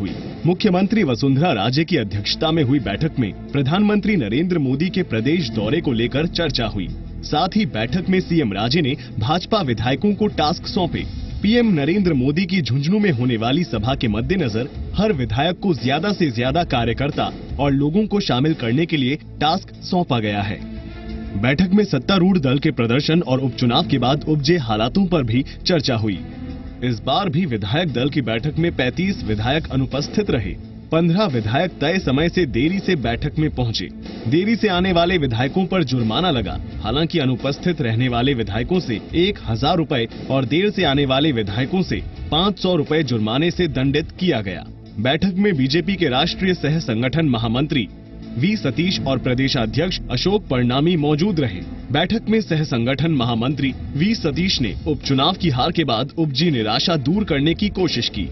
हुई। मुख्यमंत्री वसुंधरा राजे की अध्यक्षता में हुई बैठक में प्रधानमंत्री नरेंद्र मोदी के प्रदेश दौरे को लेकर चर्चा हुई। साथ ही बैठक में सीएम राजे ने भाजपा विधायकों को टास्क सौंपे। पीएम नरेंद्र मोदी की झुंझुनू में होने वाली सभा के मद्देनजर हर विधायक को ज्यादा से ज्यादा कार्यकर्ता और लोगों को शामिल करने के लिए टास्क सौंपा गया है। बैठक में सत्तारूढ़ दल के प्रदर्शन और उपचुनाव के बाद उपजे हालातों पर भी चर्चा हुई। इस बार भी विधायक दल की बैठक में 35 विधायक अनुपस्थित रहे। 15 विधायक तय समय से देरी से बैठक में पहुंचे। देरी से आने वाले विधायकों पर जुर्माना लगा। हालांकि अनुपस्थित रहने वाले विधायकों से 1000 रुपए और देर से आने वाले विधायकों से 500 रुपए जुर्माने से दंडित किया गया। बैठक में बीजेपी के राष्ट्रीय सह संगठन महामंत्री वी सतीश और प्रदेशाध्यक्ष अशोक परनामी मौजूद रहे। बैठक में सह संगठन महामंत्री वी सतीश ने उपचुनाव की हार के बाद उपजी निराशा दूर करने की कोशिश की।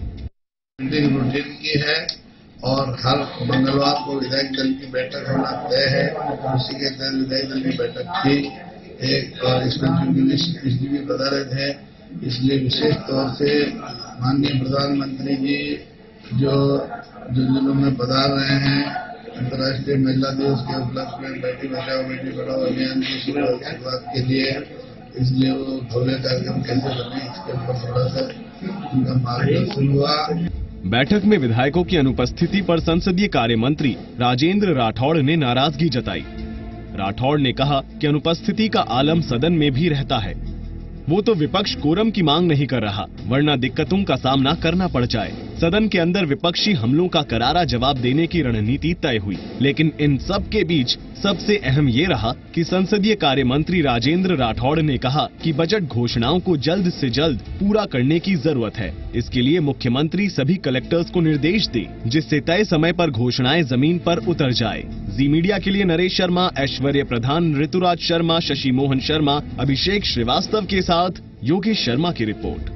की है और हर मंगलवार को विधायक दल की बैठक होना तय है। उसी के तहत विधायक दल की बैठक थी एक, और इसमें चूंकि भी पधारे थे, इसलिए विशेष तौर से माननीय प्रधानमंत्री जी जो झुंझुनू में पधार रहे हैं, अंतर्राष्ट्रीय महिला दिवस के उपलक्ष्य में बेटी बचाओ बेटी पढ़ाओ अभियान की शुरुआत के लिए, इसलिए वो भव्य कार्यक्रम कैसे बने इसके ऊपर थोड़ा सा उनका मार्गदर्शन हुआ। बैठक में विधायकों की अनुपस्थिति पर संसदीय कार्य मंत्री राजेंद्र राठौड़ ने नाराजगी जताई। राठौड़ ने कहा कि अनुपस्थिति का आलम सदन में भी रहता है। वो तो विपक्ष कोरम की मांग नहीं कर रहा, वरना दिक्कतों का सामना करना पड़ जाए। सदन के अंदर विपक्षी हमलों का करारा जवाब देने की रणनीति तय हुई, लेकिन इन सब के बीच सबसे अहम ये रहा कि संसदीय कार्य मंत्री राजेंद्र राठौड़ ने कहा कि बजट घोषणाओं को जल्द से जल्द पूरा करने की जरूरत है। इसके लिए मुख्यमंत्री सभी कलेक्टर्स को निर्देश दे, जिससे तय समय पर घोषणाएं जमीन पर उतर जाए। जी मीडिया के लिए नरेश शर्मा, ऐश्वर्य प्रधान, ऋतुराज शर्मा, शशि मोहन शर्मा, अभिषेक श्रीवास्तव के साथ योगेश शर्मा की रिपोर्ट।